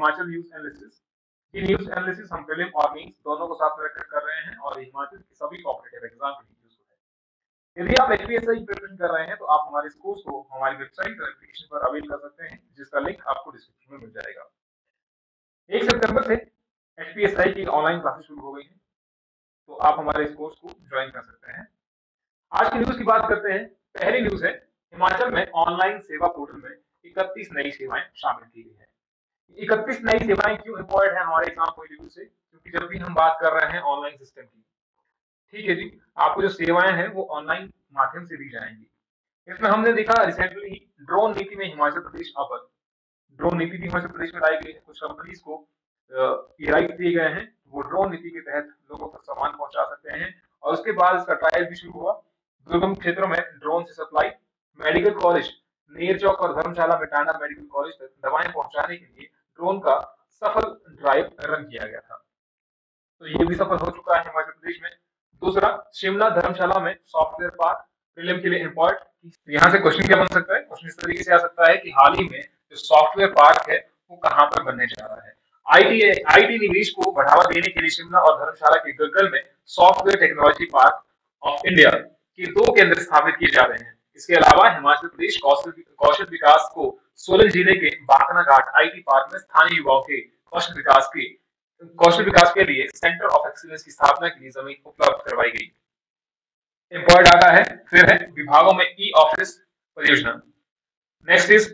Himachal news analysis. ये news analysis हम prelim और मेंस दोनों को साथ में रखकर कर रहे हैं और हिमाचल के सभी कॉम्पिटिटिव एग्जाम के लिए यूजफुल है। यदि आप एचपीएससी प्रिपरेशन कर रहे हैं तो आप हमारे कोर्स को हमारी वेबसाइट और एप्लीकेशन पर अवेल कर सकते हैं, जिसका लिंक आपको डिस्क्रिप्शन में मिल जाएगा। 1 सितंबर से एचपीएससी की ऑनलाइन क्लासेस शुरू हो गई हैं, तो आप हमारे इस कोर्स को ज्वाइन कर सकते हैं। आज की न्यूज की बात करते हैं। पहली न्यूज है, हिमाचल में ऑनलाइन सेवा पोर्टल में 31 नई सेवाएं शामिल की गई है। 31 नई सेवाएं क्यों इंपॉर्टेंट है हमारे एग्जाम पॉइंट ऑफ व्यू से? क्योंकि जब भी हम बात कर रहे हैं ऑनलाइन सिस्टम की, ठीक है जी, आपको जो सेवाएं हैं वो ऑनलाइन माध्यम से दी जाएंगी। इसमें हमने देखा रिसेंटली ही ड्रोन नीति में हिमाचल प्रदेश अव्वल। ड्रोन नीति भी हिमाचल प्रदेश में लाई गई है। कुछ कंपनीज को ये राइट दिए गए हैं, वो ड्रोन नीति के तहत लोगों तक सामान पहुंचा सकते हैं और उसके बाद इसका ट्रायल भी शुरू हुआ। दुर्गम क्षेत्रों में ड्रोन से सप्लाई, मेडिकल कॉलेज नेरचौक और धर्मशाला में टांडा मेडिकल कॉलेज तक दवाएं पहुंचाने के लिए ड्रोन का सफल ड्राइव रन किया गया था, तो ये भी सफल हो चुका है हिमाचल प्रदेश में। दूसरा, शिमला धर्मशाला में सॉफ्टवेयर पार्क प्रीलिम के लिए इंपॉर्टेंट। यहाँ से क्वेश्चन क्या बन सकता है? क्वेश्चन इस तरीके से आ सकता है कि हाल ही में जो सॉफ्टवेयर पार्क है वो कहाँ पर बनने जा रहा है। आईटी निवेश को बढ़ावा देने के लिए शिमला और धर्मशाला के गग्गल में software technology park of India के 2 केंद्र स्थापित किए जा रहे हैं। इसके अलावा हिमाचल प्रदेश कौशल विकास को सोलन जिले के बाकना घाट आईटी पार्क में स्थानीय युवाओं के कौशल विकास के लिए सेंटर ऑफ एक्सीलेंस की स्थापना के लिए जमीन उपलब्ध करवाई गई। इंपॉर्टेंट आता है फिर है विभागों में ई ऑफिस परियोजना। नेक्स्ट इज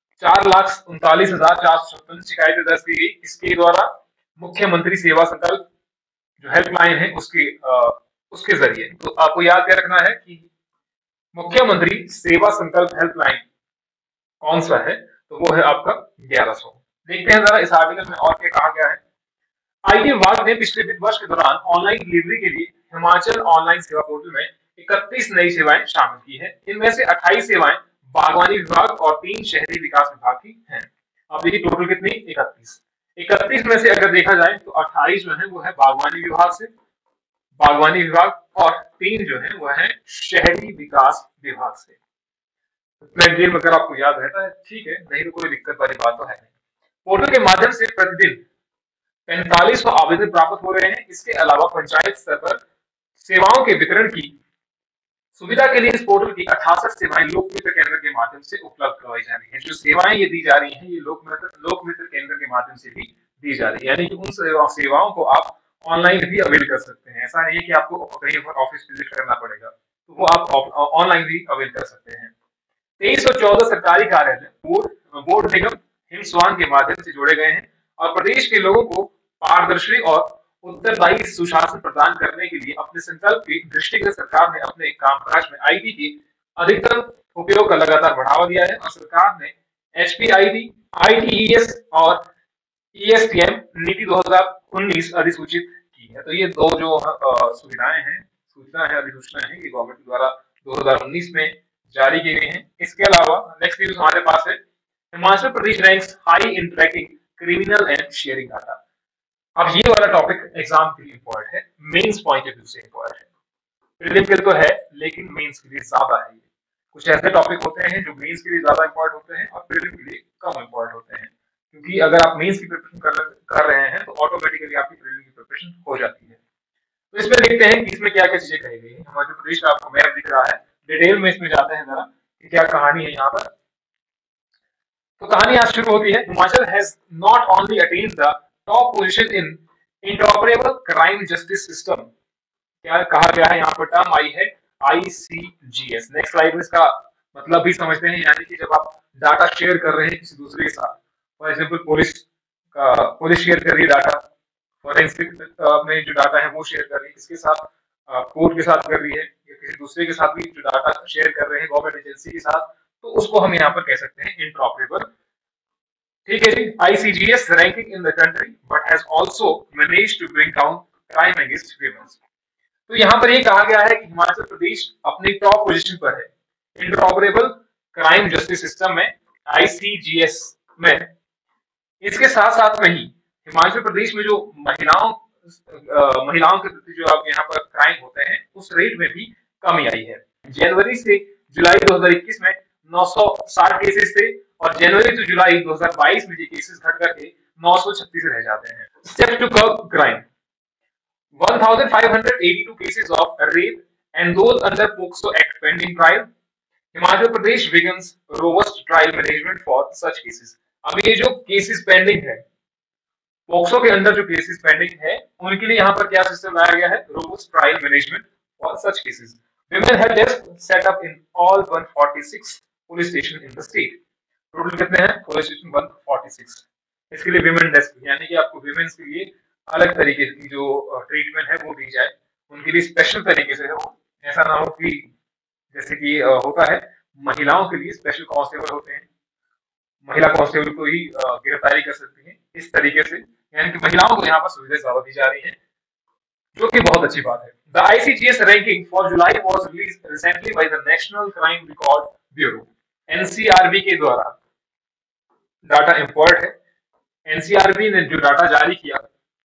4,39,456 शिकायतें दर्ज की गई। इसके द्वारा मुख्यमंत्री सेवा संकल्प जो हेल्पलाइन है उसके जरिए, तो आपको याद क्या रखना है कि मुख्यमंत्री सेवा संकल्प हेल्पलाइन कौन सा है, तो वो है आपका 1100। देखते हैं जरा इस आर्टिकल में और क्या कहा गया है। आईटी विभाग ने पिछले वित्त वर्ष के दौरान ऑनलाइन डिलीवरी के लिए हिमाचल ऑनलाइन सेवा पोर्टल में 31 नई सेवाएं शामिल की है। इनमें से 28 सेवाएं बागवानी विभाग और 3 शहरी विकास विभाग की हैं। अब देखिए टोटल कितनी? 31 में से अगर देखा जाए तो 28 जो है वो है बागवानी विभाग और 3 जो है वो है शहरी विकास विभाग से। डिटेल अगर आपको याद रहता है ठीक है, नहीं तो कोई दिक्कत वाली बात तो है नहीं। पोर्टल के माध्यम से प्रतिदिन 4500 आवेदन प्राप्त हो रहे हैं। इसके अलावा पंचायत स्तर पर सेवाओं के वितरण की सुविधा के लिए इस पोर्टल की 68 सेवाएं लोकमित्र केंद्र के माध्यम से उपलब्ध करवाई जा रही हैं। जो सेवाएं ये दी जा रही हैं ये लोकमित्र केंद्र के माध्यम से भी दी जा रही है, यानी कि उन सेवाओं को आप ऑनलाइन भी अवेल कर सकते हैं। ऐसा नहीं है कि आपको कहीं पर ऑफिस विजिट करना पड़ेगा, तो वो आप ऑनलाइन भी अवेल कर सकते हैं। 2314 सरकारी कार्यालय बोर्ड निगम हिमस्वान के माध्यम से जोड़े गए हैं और प्रदेश के लोगों को पारदर्शी और उत्तरदायी सुशासन प्रदान करने के लिए अपने संकल्प के दृष्टिगत सरकार ने अपने कामकाज में आईटी के अधिकतम उपयोग का लगातार बढ़ावा दिया है और सरकार ने एचपीआईटी, आईटीईएस और ईएसटीएम नीति 2019 अधिसूचित की है। तो ये 2 जो सुविधाएं हैं, अधिसूचना है, ये गवर्नमेंट द्वारा 2019 में जारी की गई हैं। इसके अलावा नेक्स्ट न्यूज हमारे पास है, Himachal Pradesh ranks high in tracking criminal and sharing data. अब ये वाला टॉपिक एग्जाम के लिए इंपॉर्टेंट है, मेंस पॉइंट ऑफ व्यू से इंपॉर्टेंट है। प्रीलिम के लिए तो है लेकिन मेंस के लिए ज्यादा है। कुछ ऐसे टॉपिक होते हैं जो मेंस के लिए ज्यादा इंपॉर्टेंट होते हैं और प्रीलिम के लिए कम इंपॉर्टेंट होते हैं, क्योंकि अगर आप मेंस की प्रिपरेशन कर रहे हैं तो ऑटोमेटिकली आपकी प्रीलिम की प्रिपरेशन हो जाती है। तो इसमें देखते हैं कि इसमें क्या क्या चीजें कही गई है। हिमाचल प्रदेश का आपको मैप दिख रहा है, डिटेल में इसमें जाते हैं जरा कि क्या कहानी है यहाँ पर। तो कहानी आज शुरू होती है, Himachal has not only attend the top position in interoperable crime justice system. क्या कहा गया है यहाँ पर? टर्म आई है ICGS। नेक्स्ट स्लाइड में इसका मतलब भी समझते हैं, यानी कि जब आप डाटा शेयर कर रहे हैं किसी दूसरे के साथ, फॉर एग्जांपल पुलिस शेयर कर रही है डाटा, फॉरेंसिक में जो डाटा है वो शेयर कर रही है, किसके साथ? कोर्ट के साथ कर रही है या किसी दूसरे के साथ भी जो डाटा शेयर कर रहे हैं गवर्नमेंट एजेंसी के साथ, तो उसको हम यहाँ पर कह सकते हैं इंटरऑपरेबल। ठीक है जी। ICGS ranking in the country but has also managed to bring down crime against humans. तो यहाँ पर ये कहा गया है कि हिमाचल प्रदेश अपनी टॉप पोजीशन पर है इंटरऑपरेबल क्राइम जस्टिस सिस्टम में, ICGS में। इसके साथ साथ में ही हिमाचल प्रदेश में जो महिलाओं के प्रति जो आप यहाँ पर क्राइम होते हैं उस रेट में भी कमी आई है। जनवरी से जुलाई 2021 में 960 केसेस थे और जनवरी से जुलाई 2022 में ये केसेस घट करके 936 रह जाते हैं। Steps to curb crime, 1582 cases of rape and those under POCSO Act pending trial. Himachal Pradesh begins robust trial management for such cases. अब ये जो केसेस पेंडिंग है, पॉक्सो के अंदर जो केसेस पेंडिंग है, उनके लिए यहाँ पर क्या सिस्टम लाया गया है? Robust trial management for such cases. Women help desk set up in all 146 police station in the state. Total कितने हैं? Police station 146. इसके लिए विमेन डेस्क, यानी कि आपको विमेन्स के लिए अलग तरीके की जो ट्रीटमेंट है वो दी जाए, उनके लिए स्पेशल तरीके से हो. ऐसा ना हो कि जैसे कि होता है महिलाओं के लिए स्पेशल कांस्टेबल होते हैं, महिला कांस्टेबल को ही गिरफ्तारी कर सकती है, इस तरीके से, यानी कि महिलाओं को यहाँ पर सुविधाएं ज्यादा दी जा रही है, जो कि बहुत अच्छी बात है. The ICGS ranking for July was released recently by the National Crime Record Bureau. NCRB के द्वारा डाटा इंपोर्ट है. NCRB ने जो डाटा जारी किया,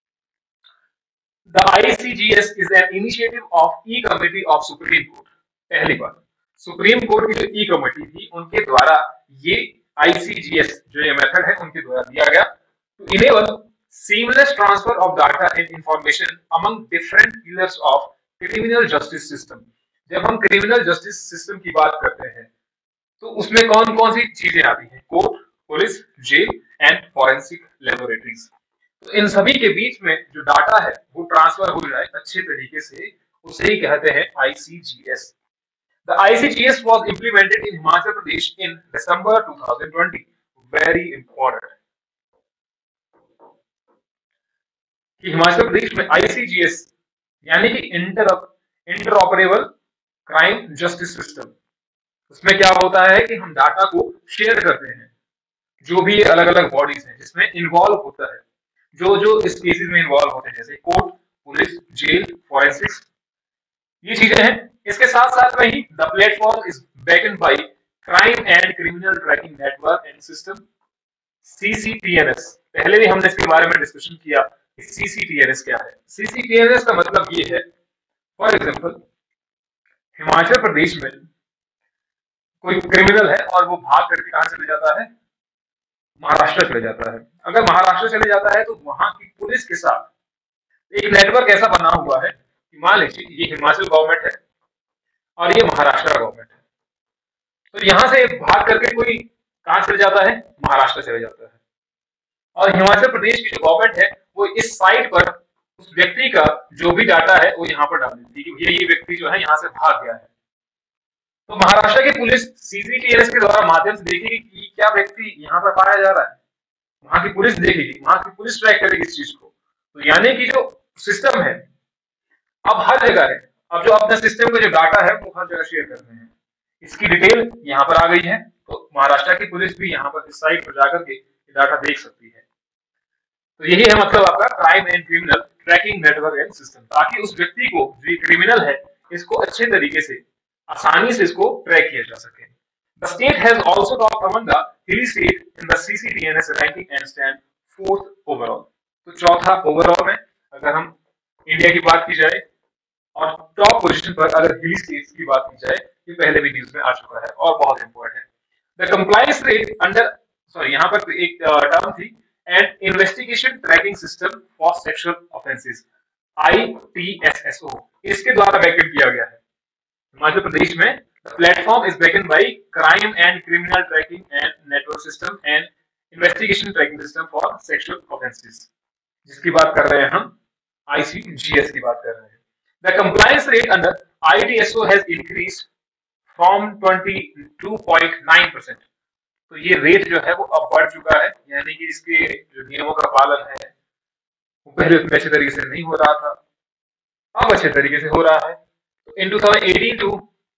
The ICGS is an initiative of E-Committee of Supreme Court. पहली बार सुप्रीम कोर्ट की जो ई कमेटी थी उनके द्वारा ये ICGS जो ये मेथड है उनके द्वारा दिया गया, to enable seamless transfer of data and information among different pillars of criminal justice system. जब हम क्रिमिनल जस्टिस सिस्टम की बात करते हैं तो उसमें कौन कौन सी चीजें आती हैं? Court, police, jail and forensic laboratories. तो इन सभी के बीच में जो डाटा है वो ट्रांसफर हो जाए अच्छे तरीके से, उसे ही कहते हैं ICGS. The ICGS was implemented in Himachal Pradesh in December 2020. Very important. कि हिमाचल प्रदेश में ICGS यानी कि इंटरऑपरेबल क्राइम जस्टिस सिस्टम, उसमें क्या होता है कि हम डाटा को शेयर करते हैं, जो भी अलग अलग बॉडीज हैं जिसमें इन्वॉल्व होता है, जो इस केसेस में इन्वॉल्व होते हैं, जैसे कोर्ट, पुलिस, जेल, फॉरेंसिक्स, ये चीजें हैं. इसके साथ साथ में ही the platform is backed by crime and criminal tracking network and system, CCTNS. पहले भी हमने इसके बारे में डिस्कशन किया कि CCTNS क्या है. CCTNS का मतलब ये है, फॉर एग्जांपल हिमाचल प्रदेश में कोई क्रिमिनल है और वो भाग करके कहां चले जाता है? महाराष्ट्र चले जाता है. अगर महाराष्ट्र चले जाता है तो वहां की पुलिस के साथ एक नेटवर्क ऐसा बना हुआ है कि मान लीजिए ये हिमाचल गवर्नमेंट है और ये महाराष्ट्र गवर्नमेंट है, तो यहां से भाग करके कोई कहां चले जाता है? महाराष्ट्र चले जाता है. और हिमाचल प्रदेश की जो गवर्नमेंट है वो इस साइट पर उस व्यक्ति का जो भी डाटा है वो यहाँ पर डाल देती है कि ये व्यक्ति जो है यहाँ से भाग गया है. तो महाराष्ट्र की पुलिस CCTNS के द्वारा माध्यम से देखेगी कि क्या व्यक्ति यहाँ पर पाया जा रहा है, वहां की पुलिस देखेगी, वहां की पुलिस ट्रैक करेगी इस चीज को. तो यानी कि जो सिस्टम है अब हर जगह है, अब जो अपने सिस्टम में जो डाटा है वो हर जगह शेयर कर रहे हैं, इसकी डिटेल यहाँ पर आ गई है, तो महाराष्ट्र की पुलिस भी यहाँ पर इस साइट पर जाकर के डाटा देख सकती है. तो यही है मतलब आपका crime and criminal tracking network and system, ताकि उस व्यक्ति को जो क्रिमिनल है इसको अच्छे तरीके से आसानी से इसको ट्रैक किया जा सके. The state has also topped among the hilly state in the CCTNS ranking and stand fourth overall. तो चौथा ओवरऑल में अगर हम इंडिया की बात की जाए, और टॉप पोजीशन पर अगर हिली स्टेट्स की बात की जाए, ये पहले भी न्यूज में आ चुका है और बहुत इंपॉर्टेंट है. The compliance rate under, sorry यहाँ पर एक टर्म थी, and investigation tracking system for sexual offences, ITSSO, इसके द्वारा बैकअप किया गया है हिमाचल प्रदेश में. The platform is backed by crime and criminal tracking and network system and investigation tracking system for sexual offences, जिसकी बात कर रहे हैं हम, ICGS की बात कर रहे हैं. The compliance rate under ITSO has increased from 22.9%. तो ये रेट जो है वो अब बढ़ चुका है, यानी कि इसके जो नियमों का पालन है वो पहले उतने अच्छे तरीके से नहीं हो रहा था, अब अच्छे तरीके से हो रहा है. तो in 2018 to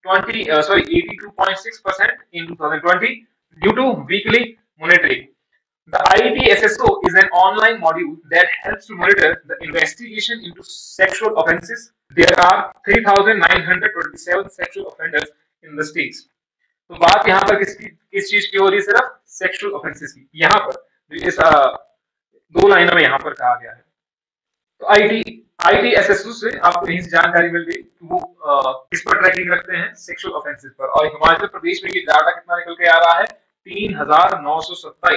82.6% in 2020 due to weekly monitoring. The ITSSO is an online module that helps to monitor the investigation into sexual offences. There are 3,927 sexual offenders in the states. तो बात यहाँ पर किस चीज की हो रही है? सिर्फ सेक्सुअल ऑफेंसेस की. यहाँ पर इस दो लाइनों में यहाँ पर कहा गया है. तो ITSSO से आपको यहीं से जानकारी मिल गई कि वो किस पर ट्रैकिंग रखते हैं? सेक्सुअल ऑफेंसेस पर. और हिमाचल प्रदेश में ये डाटा कितना निकल के आ रहा है? 3,927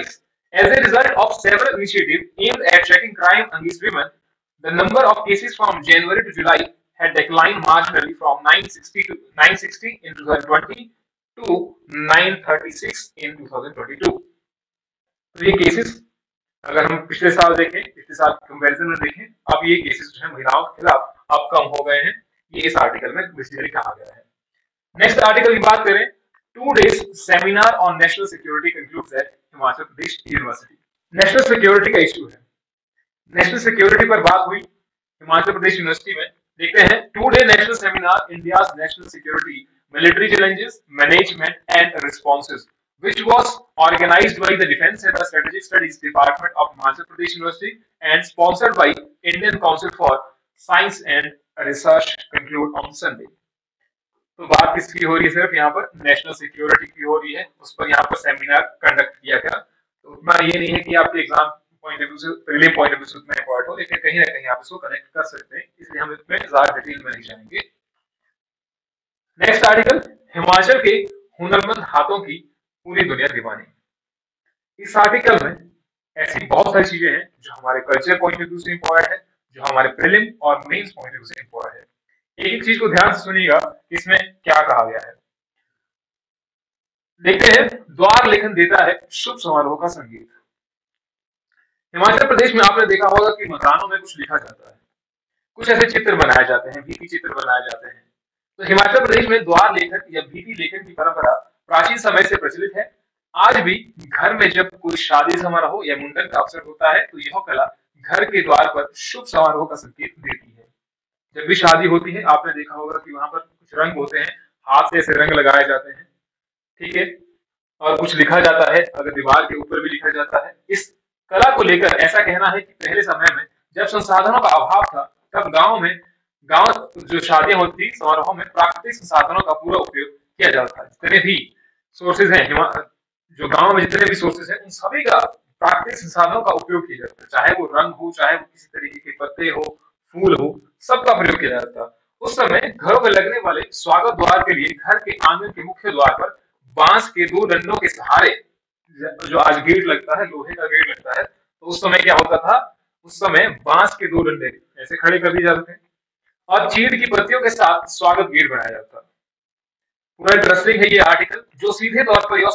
As a result of several initiatives aimed at tracking crime against women, the number of cases from January to July had declined marginally from 960 in 2020 to 936 in 2022. तो ये केसेस अगर हम पिछले साल देखें, पिछले साल कंपैरिजन में देखें, अब ये केसेस जो है महिलाओं के खिलाफ अब कम हो गए हैं, ये इस आर्टिकल में बेसिकली कहा गया है। नेक्स्ट आर्टिकल की बात करें, 2 days seminar on national security concludes at Himachal Pradesh university. National security का इश्यू है, नेशनल सिक्योरिटी पर बात हुई हिमाचल प्रदेश यूनिवर्सिटी में। देखते हैं, 2 day national seminar India's national security military challenges management and responses which was organized by the Defence and the Strategic Studies Department of Himachal Pradesh University and sponsored by Indian Council for Science and Research conclude on Sunday। तो बात किसकी हो रही है? सिर्फ यहाँ पर national security की हो रही है, उस पर यहाँ पर सेमिनार कंडक्ट किया गया। तो उतना ये नहीं है कि आपके एग्जाम पॉइंट ऑफ व्यू से, प्रीलिम पॉइंट ऑफ व्यू से उतना इंपॉर्टेंट हो, लेकिन कहीं ना कहीं आप इसको कनेक्ट कर सकते हैं, इसलिए हम इसमें ज्यादा डिटेल में नहीं जाएंगे। नेक्स्ट आर्टिकल, हिमाचल के हुनरमंद हाथों की पूरी दुनिया दीवानी। इस आर्टिकल में ऐसी बहुत सारी चीजें हैं जो हमारे कल्चर पॉइंट ऑफ व्यू से इंपॉर्टेंट है, जो हमारे प्रीलिम और मेंस पॉइंट ऑफ व्यू से इंपॉर्टेंट है। एक एक चीज को ध्यान से सुनिएगा, इसमें क्या कहा गया है। देखते हैं, द्वार लेखन देता है शुभ समारोह का संगीत। हिमाचल प्रदेश में आपने देखा होगा कि मकानों में कुछ लिखा जाता है, कुछ ऐसे चित्र बनाए जाते हैं, भित्ति चित्र बनाए जाते हैं। तो हिमाचल प्रदेश में द्वार लेखन या भित्ति लेखन की परंपरा प्राचीन समय से प्रचलित है। आज भी घर में जब कोई शादी समारोह या मुंडन का अवसर होता है तो यह कला घर के द्वार पर शुभ समारोह का संकेत देती है। जब भी शादी होती है, आपने देखा होगा कि वहां पर कुछ रंग होते हैं, हाथ से ऐसे रंग लगाए जाते हैं, ठीक है, और कुछ लिखा जाता है, अगर दीवार के ऊपर भी लिखा जाता है। इस कला को लेकर ऐसा कहना है कि पहले समय में जब संसाधनों का अभाव था, तब गांव जो शादियां होती थी समारोह में प्राकृतिक संसाधनों का पूरा उपयोग किया जाता था। जितने भी सोर्सेज हैं, जो गांव में जितने भी सोर्सेज हैं, उन सभी का प्राकृतिक संसाधनों का उपयोग किया जाता है, चाहे वो रंग हो, चाहे वो किसी तरीके के पत्ते हो, फूल हो, सबका प्रयोग किया जाता था। उस समय घरों में लगने वाले स्वागत द्वार के लिए घर के आंगन के मुख्य द्वार पर बांस के 2 डंडों के सहारे, जो आज गेट लगता है, लोहे का गेट लगता है, तो उस समय क्या होता था, उस समय बांस के 2 डंडे ऐसे खड़े कर दिए जाते थे और चीड़ की पत्तियों के साथ स्वागत गेट बनाया जाता। पूरा इंटरेस्टिंग है ये आर्टिकल, जो सीधे तौर पर यह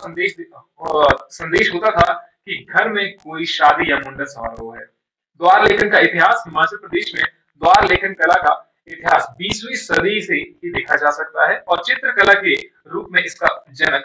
संदेश होता था कि घर में कोई शादी या मुंडन समारोह है। द्वार लेखन का इतिहास, हिमाचल प्रदेश में द्वार लेखन कला का इतिहास 20वीं सदी से ही देखा जा सकता है और चित्रकला के रूप में इसका जनक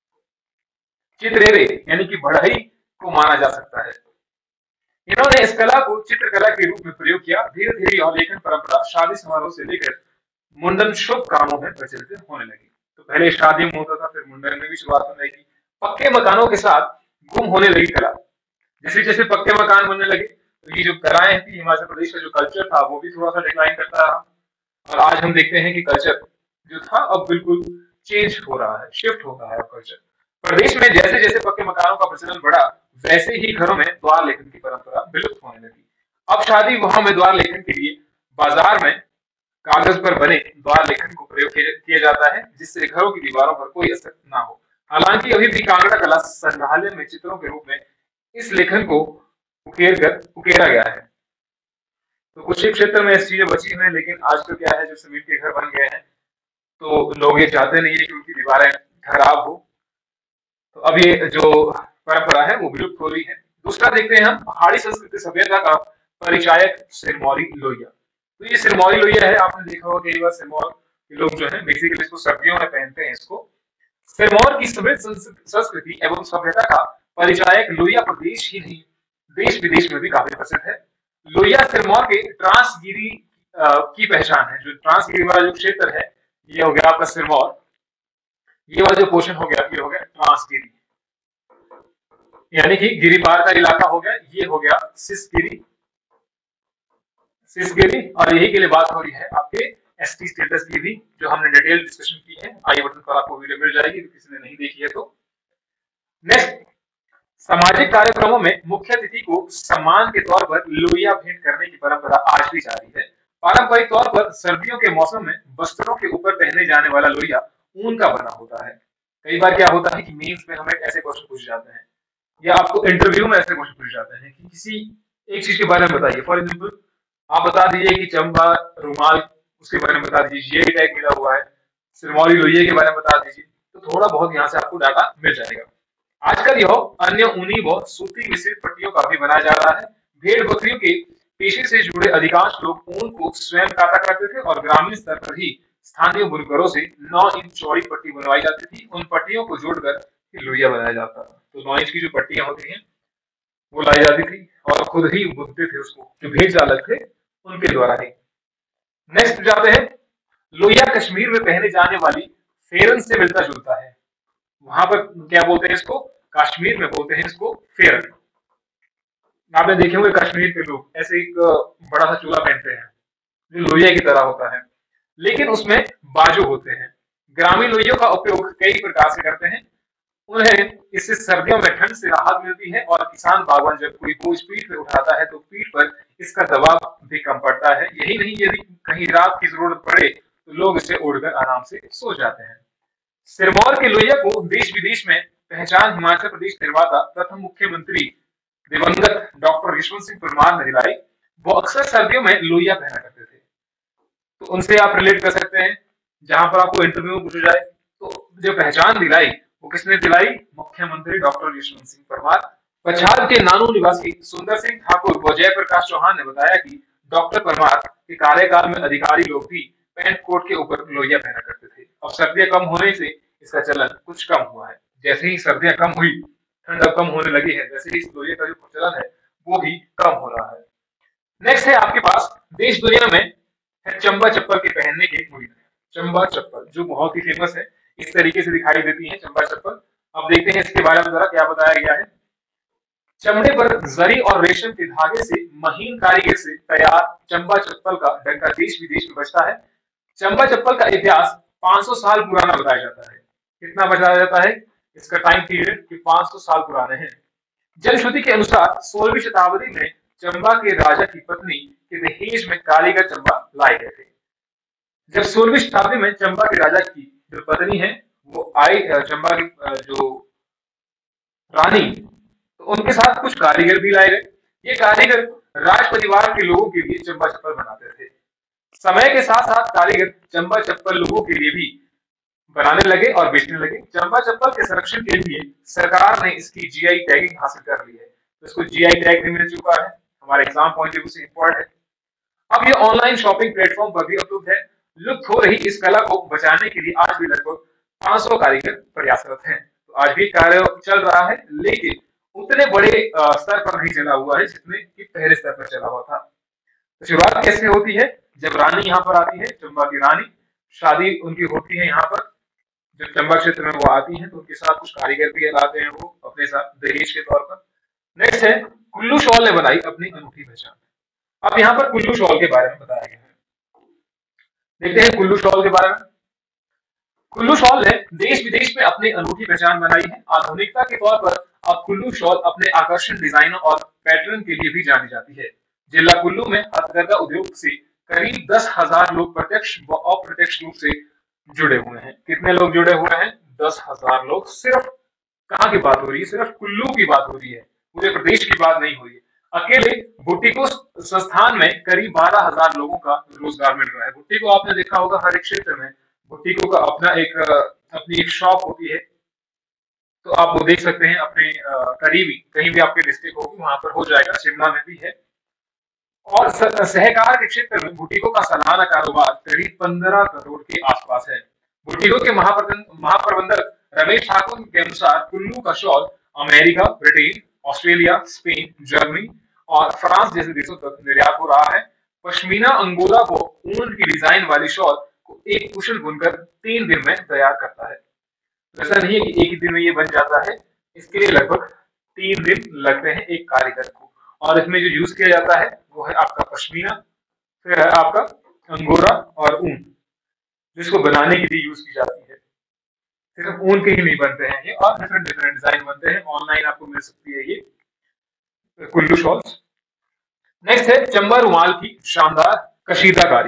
चित्रेरे यानी कि बढ़ई को माना जा सकता है। इन्होंने इस कला को चित्रकला के रूप में प्रयोग किया। धीरे धीरे यह लेखन परंपरा शादी समारोह से लेकर मुंडन शुभ कामों में प्रचलित होने लगी। तो पहले शादी में होता था, फिर मुंडन में भी शुरुआत होने लगी। पक्के मकानों के साथ गुम होने लगी कला। जैसे जैसे पक्के मकान बनने लगे, तो ये जो कलाएं थी, हिमाचल प्रदेश का जो कल्चर था, वो भी थोड़ा सा डिक्लाइन करता रहा। और आज हम देखते हैं कि कल्चर जो था अब बिल्कुल चेंज हो रहा है, शिफ्ट हो रहा है कल्चर। प्रदेश में जैसे जैसे पक्के मकानों का प्रचलन बढ़ा, वैसे ही घरों में द्वार लेखन की परंपरा विलुप्त होने लगी। अब शादी विवाह में द्वार लेखन के लिए बाजार में कागज पर बने द्वार लेखन को प्रयोग किया जाता है, जिससे घरों की दीवारों पर कोई असर ना हो। हालांकि अभी भी कांगड़ा कला संग्रहालय में चित्रों के रूप में इस लेखन को उकेरा गया है। तो कुछ क्षेत्र में ऐसी चीजें बची हुई हैं, लेकिन आजकल क्या है, जो सीमेंट के घर बन गए हैं, तो लोग ये चाहते नहीं है कि उनकी दीवारें खराब हो। तो अब ये जो परंपरा है वो विलुप्त हो रही है। दूसरा देखते हैं हम, पहाड़ी संस्कृति सभ्यता का परिचायक सिरमौरी लोहिया। तो ये सिरमौरी लोहिया है, आपने देखा होगा कई बार सिरमौर के लोग जो है बेसिकली इसको सर्दियों में पहनते हैं। इसको सिरमौर की समृद्ध संस्कृति एवं सभ्यता का परिचायक लोहिया प्रदेश ही नहीं, देश विदेश में भी काफी प्रसिद्ध है। लोहिया सिरमौर के ट्रांसगिरी की पहचान है। जो ट्रांसगिरी वाला जो क्षेत्र है, ये हो गया आपका सिरमौर, ये वाला जो पोर्शन हो गया, ये हो गया ट्रांसगिरी, यानी कि गिरिपार का इलाका हो गया, ये हो गया सिसगिरी, और यही के लिए बात हो रही है आपके एसटी स्टेटस की भी, जो हमने डिटेल डिस्कशन की है। आई बटन पर आपको वीडियो मिल जाएगी, तो किसी ने नहीं देखी है तो। नेक्स्ट, सामाजिक कार्यक्रमों में मुख्य अतिथि को सम्मान के तौर पर लोहिया भेंट करने की परंपरा आज भी जारी है। पारंपरिक तौर पर सर्दियों के मौसम में वस्त्रों के ऊपर पहने जाने वाला लोहिया ऊन का बना होता है। कई बार क्या होता है कि मेंस में हमें ऐसे क्वेश्चन पूछे जाते हैं, या आपको इंटरव्यू में ऐसे क्वेश्चन पूछे जाते हैं कि किसी एक चीज के बारे में बताइए। फॉर एग्जाम्पल आप बता दीजिए कि चंबा रुमाल, उसके बारे में बता दीजिए, ये टैग मिला हुआ है, सिरमौली लोहिया के बारे में बता दीजिए, तो थोड़ा बहुत यहाँ से आपको डाटा मिल जाएगा। आजकल यह अन्य ऊनी व सूती मिश्रित पट्टियों का भी बनाया जा रहा है। भेड़ बकरियों के पेशे से जुड़े अधिकांश लोग ऊन को स्वयं काटा करते थे और ग्रामीण स्तर पर ही स्थानीय बुनकरों से 9 इंच चौड़ी पट्टी बनवाई जाती थी। उन पट्टियों को जोड़कर लोहिया बनाया जाता था। तो 9 इंच की जो पट्टियां होती हैं वो लाई जाती थी और खुद ही बुनते थे उसको, जो भेड़ चालक थे उनके द्वारा ही। नेक्स्ट जाते हैं, लोहिया कश्मीर में पहने जाने वाली फेरन से मिलता जुलता है। वहां पर क्या बोलते हैं इसको? कश्मीर में बोलते हैं इसको फेरन। आपने देखे होंगे कश्मीर के लोग ऐसे एक बड़ा सा चूल्हा पहनते हैं जो लोहिया की तरह होता है, लेकिन उसमें बाजू होते हैं। ग्रामीण लोहियों का उपयोग कई प्रकार से करते हैं। उन्हें इससे सर्दियों में ठंड से राहत मिलती है और किसान बागवान जब कोई बोझ पीठ पर उठाता है तो पीठ पर इसका दबाव भी कम पड़ता है। यही नहीं, यदि कहीं रात की जरूरत पड़े तो लोग इसे ओढ़कर आराम से सो जाते हैं। सिरमौर के लोहिया को देश विदेश में पहचान हिमाचल प्रदेश निर्माता प्रथम मुख्यमंत्री दिवंगत डॉक्टर यशवंत सिंह परमार ने दिलाई। वो अक्सर सर्दियों में लोहिया पहना करते थे, तो उनसे आप रिलेट कर सकते हैं। जहां पर आपको इंटरव्यू में पूछा जाए तो जो पहचान दिलाई वो किसने दिलाई? मुख्यमंत्री डॉक्टर यशवंत सिंह परमार। पछाड़ के नानू निवासी सुंदर सिंह ठाकुर व जयप्रकाश चौहान ने बताया कि डॉक्टर परमार के कार्यकाल में अधिकारी लोग भी पैंट कोट के ऊपर लोहिया पहना करते थे। अब सर्दियां कम होने से इसका चलन कुछ कम हुआ है। जैसे ही सर्दियां कम हुई, ठंड अब कम होने लगी है, वैसे ही इस लोहिया का जो प्रचलन है वो भी कम हो रहा है। नेक्स्ट है आपके पास, देश दुनिया में है चंबा चप्पल के पहनने के मूल्य। चंबा चप्पल जो बहुत ही फेमस है, इस तरीके से दिखाई देती है चंबा चप्पल। अब देखते हैं इसके बारे में जरा क्या बताया गया है। चमड़े पर जरी और रेशम के धागे से महीन कारीगर से तैयार चंबा चप्पल का डंका देश विदेश में बजता है। चंबा चप्पल का इतिहास 500 साल पुराना बताया जाता है। कितना बताया जाता है? इसका टाइम पीरियड कि 500 साल पुराने हैं। जनश्रुति के अनुसार 16वीं शताब्दी में चंबा के राजा की पत्नी के दहेज में कारीगर चंबा लाए गए थे। जब 16वीं शताब्दी में चंबा के राजा की जो पत्नी है वो आई, चंबा की जो रानी, तो उनके साथ कुछ कारीगर भी लाए गए। ये कारीगर राज परिवार के लोगों के लिए चंबा चप्पल बनाते थे। समय के साथ साथ कारीगर चंबा चप्पल लोगों के लिए भी बनाने लगे और बेचने लगे। चंबा चप्पल के संरक्षण के लिए सरकार ने इसकी जीआई टैगिंग हासिल कर ली है, तो इसको जीआई टैग भी मिल चुका है। हमारे एग्जाम पॉइंट ऑफ व्यू से इंपॉर्टेंट है। अब ये ऑनलाइन शॉपिंग प्लेटफॉर्म पर भी उपलब्ध है। लुप्त हो रही इस कला को बचाने के लिए आज भी लगभग 500 कारीगर प्रयासरत हैं। तो आज भी कार्य चल रहा है, लेकिन उतने बड़े स्तर पर नहीं चला हुआ है जितने कि पहले स्तर पर चला हुआ था। तो शुरुआत कैसे होती है? जब रानी यहाँ पर आती है, चंबा की रानी, शादी उनकी होती है यहाँ पर, जब चंबा क्षेत्र में वो आती हैं तो उनके साथ कुछ कारीगर भी लाते हैं वो अपने साथ दहेज के तौर पर। नेक्स्ट है, कुल्लू शॉल ने बनाई अपनी अनूठी पहचान। अब यहाँ पर कुल्लू शॉल के बारे में बताया गया है। देखते हैं कुल्लू शॉल के बारे में। कुल्लू शॉल ने देश विदेश में अपनी अनूठी पहचान बनाई है। आधुनिकता के तौर पर अब कुल्लू शॉल अपने आकर्षण डिजाइनों और पैटर्न के लिए भी जानी जाती है। जिला कुल्लू में हथकरघा उद्योग से करीब 10,000 लोग प्रत्यक्ष व अप्रत्यक्ष रूप से जुड़े हुए हैं। कितने लोग जुड़े हुए हैं? 10,000 लोग। सिर्फ कहाँ की बात हो रही है? सिर्फ कुल्लू की बात हो रही है, पूरे प्रदेश की बात नहीं हो रही है। अकेले बुटीको संस्थान में करीब 12,000 लोगों का रोजगार मिल रहा है। बुटीको आपने देखा होगा, हर एक क्षेत्र में बुटीको का अपनी एक शॉप होती है, तो आप वो देख सकते हैं अपने करीबी, कहीं भी आपके डिस्ट्रिक्ट होगी वहां पर हो जाएगा। शिमला में भी है। और सहकार के क्षेत्र में बुटीको का सालाना कारोबार करीब 15 करोड़ के आसपास है। बुटीको के महाप्रबंधक रमेश ठाकुर के अनुसार कुल्लू का शॉल America, Britain, Australia, Spain, Germany और फ्रांस जैसे देशों तक निर्यात हो रहा है। पश्मीना अंगोरा को ऊन की डिजाइन वाली शॉल को एक कुशल बुनकर 3 दिन में तैयार करता है। ऐसा नहीं है कि एक ही दिन में ये बन जाता है, इसके लिए लगभग 3 दिन लगते हैं एक कारीगर को। और इसमें जो यूज किया जाता है वो है आपका पश्मीना, फिर है आपका अंगोरा और ऊन, जिसको बनाने के लिए यूज की जाती है। सिर्फ ऊन के ही नहीं बनते हैं ये, और डिफरेंट डिफरेंट डिजाइन बनते हैं। ऑनलाइन आपको मिल सकती है ये कुल्लू शॉल्स। नेक्स्ट है चंबा रुमाल की शानदार कशीदाकारी।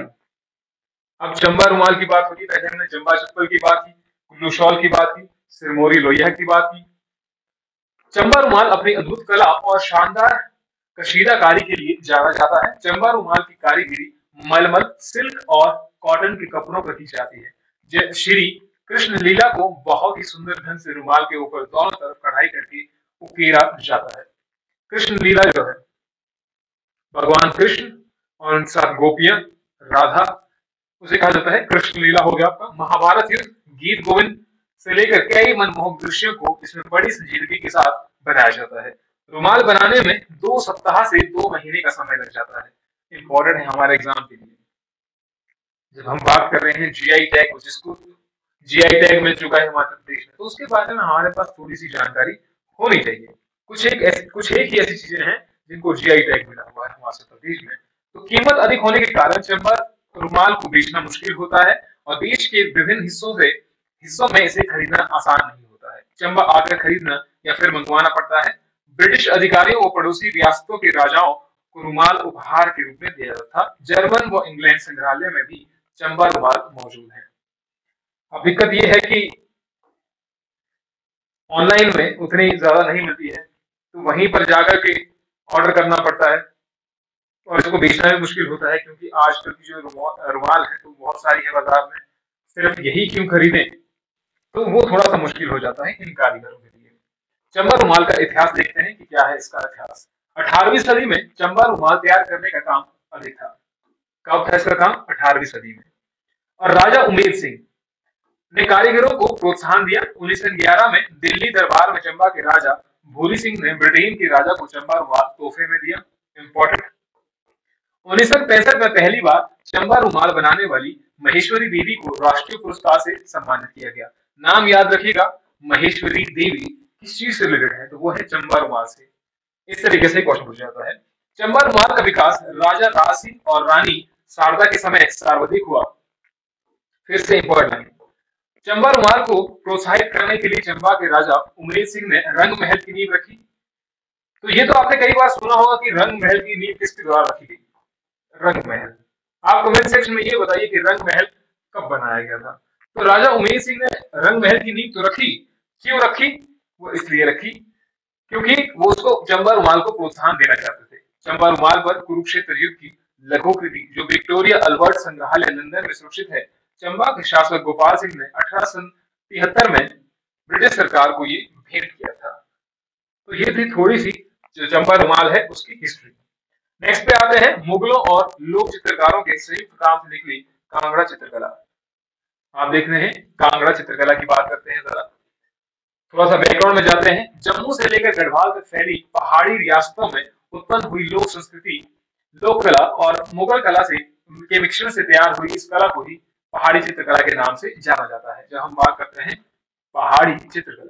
अब चंबा रुमाल की बात होगी, पहले हमने चंबा चप्पल की बात की, कुल्लू शॉल की बात की, सिरमौरी लोहिया की बात की। चंबा रुमाल अपनी अद्भुत कला और शानदार कशीदाकारी के लिए जाना जाता है। चंबा रुमाल की कारीगरी मलमल, सिल्क और कॉटन के कपड़ों पर की जाती है। श्री कृष्ण लीला को बहुत ही सुंदर ढंग से रुमाल के ऊपर दोनों तरफ कढ़ाई करके उकेरा जाता है। कृष्ण लीला जो है, भगवान कृष्ण और उनके साथ गोपियां, राधा, उसे कहा जाता है कृष्ण लीला। हो गया आपका महाभारत युद्ध, गीत गोविंद से लेकर कई मनमोहक दृश्यों को इसमें बड़ी संजीदगी के साथ बनाया जाता है। रुमाल बनाने में 2 सप्ताह से 2 महीने का समय लग जाता है। इंपॉर्टेंट है हमारे एग्जाम के लिए। जब हम बात कर रहे हैं जीआई टैग, जिसको जीआई टैग मिल चुका है हिमाचल प्रदेश में, तो उसके बारे में हमारे पास थोड़ी सी जानकारी होनी चाहिए। कुछ एक ही ऐसी चीजें हैं जिनको जीआई टैग मिला हुआ है हिमाचल प्रदेश में। तो कीमत अधिक होने के कारण चंबा रुमाल को बेचना मुश्किल होता है और देश के विभिन्न हिस्सों में इसे खरीदना आसान नहीं होता है। चंबा आकर खरीदना या फिर मंगवाना पड़ता है। ब्रिटिश अधिकारियों व पड़ोसी रियासतों के राजाओं को रुमाल उपहार के रूप में दिया जाता था। जर्मन व इंग्लैंड संग्रहालय में भी चंबा रुमाल मौजूद है। अब दिक्कत यह है कि ऑनलाइन में उतनी ज्यादा नहीं मिलती है, तो वहीं पर जाकर के ऑर्डर करना पड़ता है और इसको बेचना भी मुश्किल होता है, क्योंकि आजकल की जो रुमाल है तो बहुत सारी है बाजार में, सिर्फ यही क्यों खरीदें, तो वो थोड़ा सा मुश्किल हो जाता है इन कारीगरों के लिए। चंबा रुमाल का इतिहास देखते हैं कि क्या है इसका इतिहास। 18वीं सदी में चंबा रुमाल तैयार करने का काम अधिक था। कब था इसका काम? 18वीं सदी में। और राजा उमेद सिंह ने कारीगरों को प्रोत्साहन दिया। 1911 में दिल्ली दरबार में चंबा के राजा भूरी सिंह ने ब्रिटेन के राजा को चंबा रुमाल तोहफे में दिया। इंपॉर्टेंट। 1965 में पहली बार चंबा रुमाल बनाने वाली महेश्वरी देवी को राष्ट्रीय पुरस्कार से सम्मानित किया गया। नाम याद रखिएगा, महेश्वरी देवी किस चीज से रिलेटेड है, तो वो है चंबा रुमाल से। इस तरीके से क्वेश्चन पूछा जाता है। चंबा रुमाल का विकास राजा राज सिंह और रानी शारदा के समय सर्वाधिक हुआ। फिर से इंपॉर्टेंट, चंबा रुमाल को प्रोत्साहित करने के लिए चंबा के राजा उमेद सिंह ने रंग महल की नींव रखी। तो ये तो आपने कई बार सुना होगा कि रंग महल की नींव किसके द्वारा रखी गई? रंग महल। आप कमेंट सेक्शन में ये बताइए कि रंग महल कब बनाया गया था। तो राजा उमेद सिंह ने रंग महल की नींव तो रखी। क्यों रखी? वो इसलिए रखी क्योंकि वो उसको चंबा रुमाल को प्रोत्साहन देना चाहते थे। चंबा रुमाल पर कुरुक्षेत्र युद्ध की लघुकृति जो विक्टोरिया अल्बर्ट संग्रहालय लंदन में सुरक्षित है, चंबा के शासक गोपाल सिंह ने 1873 में ब्रिटिश सरकार को ये भेंट किया था। तो ये थी थोड़ी सी जो चंबा रुमाल है उसकी हिस्ट्री। नेक्स्ट पे आते हैं मुगलों और लोक चित्रकारों के संयुक्त काम से निकली कांगड़ा चित्रकला। आप देख रहे हैं कांगड़ा चित्रकला की बात करते हैं। जरा थोड़ा सा बैकग्राउंड में जाते हैं। जम्मू से लेकर गढ़वाल तक फैली पहाड़ी रियासतों में उत्पन्न हुई लोक संस्कृति, लोक कला और मुगल कला के मिश्रण से तैयार हुई इस कला को ही पहाड़ी चित्रकला के नाम से जाना जाता है। जब हम बात करते हैं पहाड़ी चित्रकला,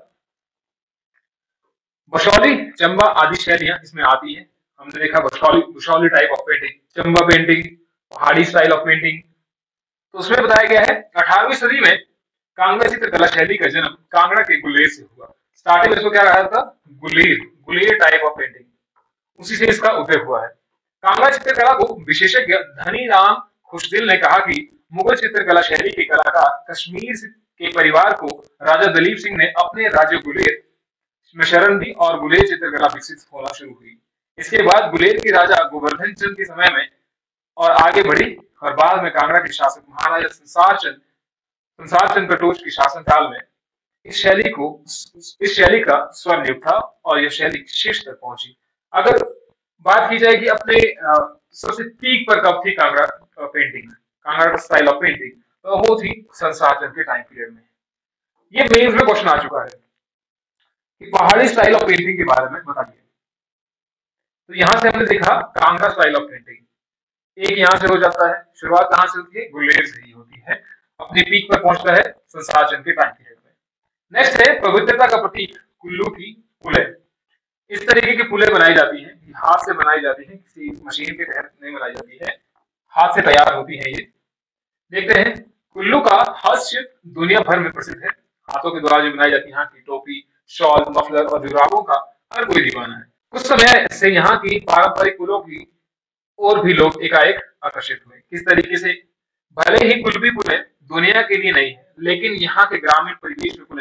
बशौली, चंबा आदि शैलियां इसमें आती है। हमने देखा Basohli type of painting, Chamba painting, Pahari style of painting. तो उसमें बताया गया है 18वीं सदी में कांगड़ा चित्रकला शैली का जन्म कांगड़ा के गुलेर से हुआ। स्टार्टिंग में इसको क्या कहा था? गुलेर टाइप ऑफ पेंटिंग, उसी से इसका उदय हुआ है। कांगड़ा चित्रकला को विशेषज्ञ धनी राम खुशदिल ने कहा कि मुगल चित्रकला शैली के कलाकार कश्मीर के परिवार को राजा दलीप सिंह ने अपने राज्य गुलेर में शरण दी और गुलेर चित्रकला विकसित होना शुरू हुई। इसके बाद गुलेर के राजा गोवर्धन चंद के समय में और आगे बढ़ी और बाद में कांगड़ा के शासक महाराजा संसार चंद कटोच के शासनकाल में इस शैली का स्वर्ण युग था और यह शैली शीर्ष तक पहुंची। अगर बात की जाए कि अपने सबसे पीक पर कब थी कांगड़ा पेंटिंग, कांगड़ा का स्टाइल ऑफ पेंटिंग, तो वो थी संसार चंद के टाइम पीरियड में। ये मेंस में क्वेश्चन आ चुका है कि पहाड़ी स्टाइल ऑफ पेंटिंग के बारे में बताइए। तो यहां से हमने देखा कांगड़ा स्टाइल ऑफ पेंटिंग, एक यहां से हो जाता है, शुरुआत कहां से होती है? गुलेर से ही होती है, अपने पीक पर पहुंचता है संसार चंद के टाइम पीरियड में। नेक्स्ट है पवित्रता का प्रतीक कुल्लू की पुले। इस तरीके की पुले बनाई जाती हैं, हाथ से बनाई जाती है, किसी मशीन के तहत नहीं बनाई जाती है, हाथ से तैयार होती है। ये देखते हैं कुल्लू का हस्तशिल्प दुनिया भर में प्रसिद्ध है। हाथों के द्वारा जो बनाई जाती है, यहाँ की टोपी, शॉल, मफलर और जुराबों का हर कोई दीवाना है। कुछ समय से यहाँ की पारंपरिक पुलों की और भी लोग एकाएक आकर्षित हुए। किस तरीके से? भले ही कुल्लू पुलें दुनिया के लिए नहीं है, लेकिन यहाँ के ग्रामीण परिवेश में पुलें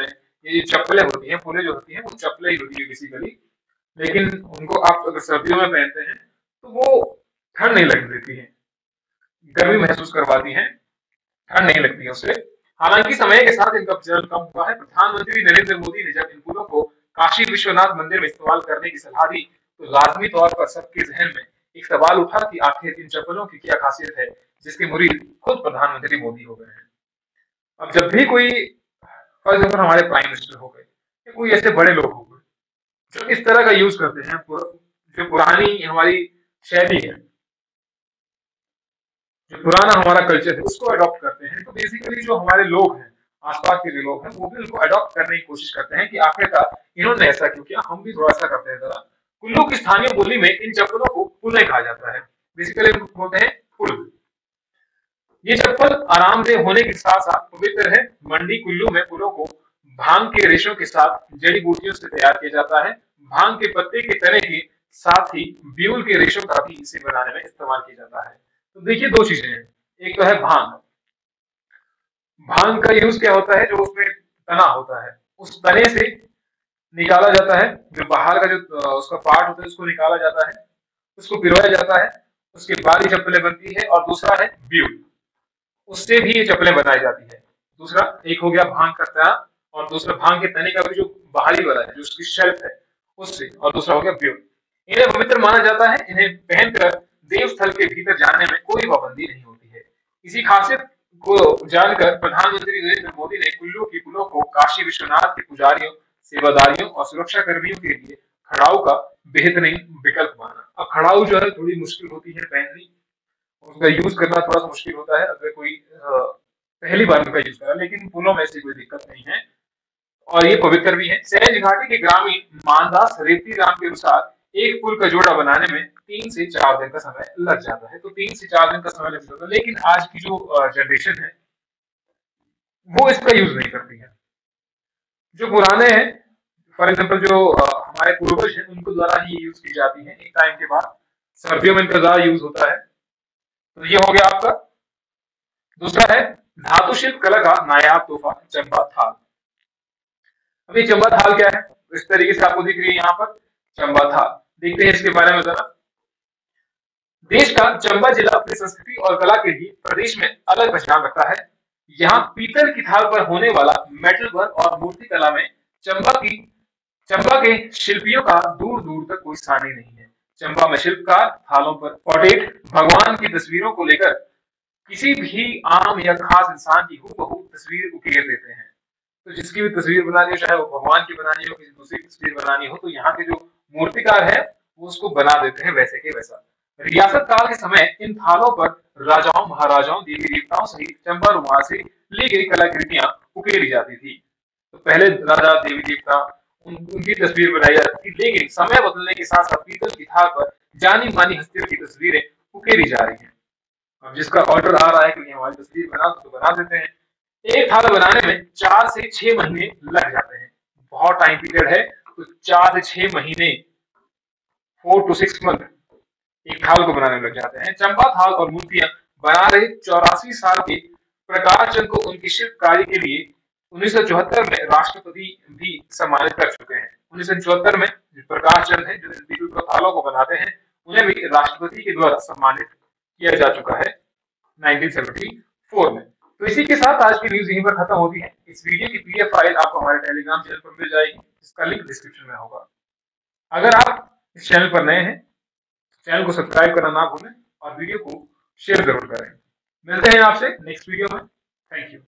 ये चप्पलें होती हैं, फुलें जो होती हैं वो चप्पलें ही होती है बेसिकली, लेकिन उनको आप अगर सर्दियों में पहनते हैं तो वो ठंड नहीं लगने देती है, गर्मी महसूस करवाती हैं, ठंड नहीं लगती है उससे। हालांकि समय के साथ इनका प्रचलन कम हुआ है। प्रधानमंत्री नरेंद्र मोदी ने जब इन फूलों को काशी विश्वनाथ मंदिर में इस्तेमाल करने की सलाह दी तो लाजमी तौर पर सबके जहन में एक सवाल उठा कि आखिर इन चप्पलों की क्या खासियत है जिसके मुरीद खुद प्रधानमंत्री मोदी हो गए हैं। अब जब भी कोई, फॉर एग्जाम्पल हमारे प्राइम मिनिस्टर हो गए या कोई ऐसे बड़े लोग हो गए जो इस तरह का यूज करते हैं, जो पुरानी हमारी शैली है, जो पुराना हमारा कल्चर है उसको अडॉप्ट करते हैं, तो बेसिकली जो हमारे लोग हैं, आसपास के जो लोग हैं, वो भी उनको अडॉप्ट करने की कोशिश करते हैं कि आखिरकार इन्होंने ऐसा क्यों किया, हम भी थोड़ा सा करते हैं जरा। कुल्लू की स्थानीय बोली में इन चप्पलों को पुल्ले कहा जाता है, बेसिकली इनको बोलते हैं पुल। ये चप्पल आरामदेह होने के साथ साथ पवित्र है। मंडी कुल्लू में पुलों को भांग के रेशों के साथ जड़ी बूटियों से तैयार किया जाता है। भांग के पत्ते के तने के साथ ही ब्यूल के रेशों का भी इसे बनाने में इस्तेमाल किया जाता है। तो देखिए दो चीजें हैं, एक तो है भांग। भांग का यूज क्या होता है, जो उसमें तना होता है उस तने से निकाला जाता है, जो बाहर का जो उसका पार्ट होता है उसको निकाला जाता है, उसको पिरोया जाता है, उसके बाद ही चप्पलें बनती है। और दूसरा है ब्यूल, उससे भी ये चप्पलें बनाई जाती है। दूसरा एक हो गया भांग का तना, और दूसरा भांग के तने का भी जो बाहरी वाला है, जो उसकी शेल्फ है उससे, और दूसरा हो गया ब्यूल। इन्हें पवित्र माना जाता है। इन्हें पहनकर देवस्थल के भीतर जाने में कोई पाबंदी नहीं होती है। इसी खासियत को जानकर प्रधानमंत्री नरेंद्र मोदी ने कुल्लू की पुलों को काशी विश्वनाथ के पुजारियों, सेवादारियों और सुरक्षा कर्मियों के लिए खड़ाऊ का बेहतरीन विकल्प माना। अब खड़ाऊ जो है थोड़ी मुश्किल होती है पहननी, उसका यूज करना थोड़ा सा मुश्किल होता है अगर कोई पहली बार उनका यूज करा, लेकिन पुलों में ऐसी कोई दिक्कत नहीं है और ये पवित्र भी है। सैंज घाटी के ग्रामीण मानदास रेती राम के अनुसार एक पुल का जोड़ा बनाने में 3 से 4 दिन का समय लग जाता है। तो 3 से 4 दिन का समय लग जाता है, लेकिन आज की जो जनरेशन है वो इसका यूज नहीं करती है। जो पुराने हैं, फॉर एग्जाम्पल जो हमारे पूर्वज हैं, उनको द्वारा ही यूज की जाती है। एक टाइम के बाद सर्दियों में इनका ज्यादा यूज होता है। तो ये हो गया आपका। दूसरा है धातु शिल्प कला का नायाब तोहफा चंबा थाल। अभी चंबा थाल क्या है, इस तरीके से आपको दिख रही है यहाँ पर चंबा थाल। देखते हैं इसके बारे में जरा। देश का चंबा जिला अपनी संस्कृति और कला के लिए प्रदेश में अलग पहचान रखता है। यहाँ पीतल की थाल पर होने वाला मेटल वर्क और मूर्ति कला में चंबा के शिल्पियों का दूर दूर तक कोई सानी नहीं है। चंबा में शिल्पकार थालों पर पोर्ट्रेट भगवान की तस्वीरों को लेकर किसी भी आम या खास इंसान की हूबहू तस्वीर उकेर देते हैं। तो जिसकी भी तस्वीर बनानी हो, चाहे वो भगवान की बनानी हो, किसी दूसरी की तस्वीर बनानी हो, तो यहाँ के जो मूर्तिकार है वो उसको बना देते हैं वैसे के वैसा। रियासत काल के समय इन थालों पर राजाओं, महाराजाओं, देवी देवताओं सहित चंबा रुमाल से ली गई कलाकृतियां उकेरी जाती थी। तो पहले राजा, देवी देवता, उनकी तस्वीर बनाई जाती थी, लेकिन समय बदलने के साथ साथ पीतल की थाल पर जानी मानी हस्तियों की तस्वीरें उकेरी जा रही है। अब जिसका ऑर्डर आ रहा है कि हमारी तस्वीर बना तो बना देते हैं। एक थाल बनाने में 4 से 6 महीने लग जाते हैं। बहुत टाइम पीरियड है, तो 4 से 6 महीने, 4 to 6 मंथ एक थाल को बनाने में लग जाते हैं। चंबा थाल और मूर्तियां बना रहे 84 साल के प्रकाश चंद को उनकी शिल्पकारी के लिए 1974 में राष्ट्रपति भी सम्मानित कर चुके हैं। 1974 में प्रकाश चंद है जो थालों को बनाते हैं, उन्हें भी राष्ट्रपति के द्वारा सम्मानित किया जा चुका है 1974 में। तो इसी के साथ आज की न्यूज यहीं पर खत्म होती है। इस वीडियो की पीडीएफ फाइल आपको हमारे टेलीग्राम चैनल पर मिल जाएगी, इसका लिंक डिस्क्रिप्शन में होगा। अगर आप इस चैनल पर नए हैं, चैनल को सब्सक्राइब करना ना भूलें और वीडियो को शेयर जरूर करें। मिलते हैं आपसे नेक्स्ट वीडियो में। Thank you.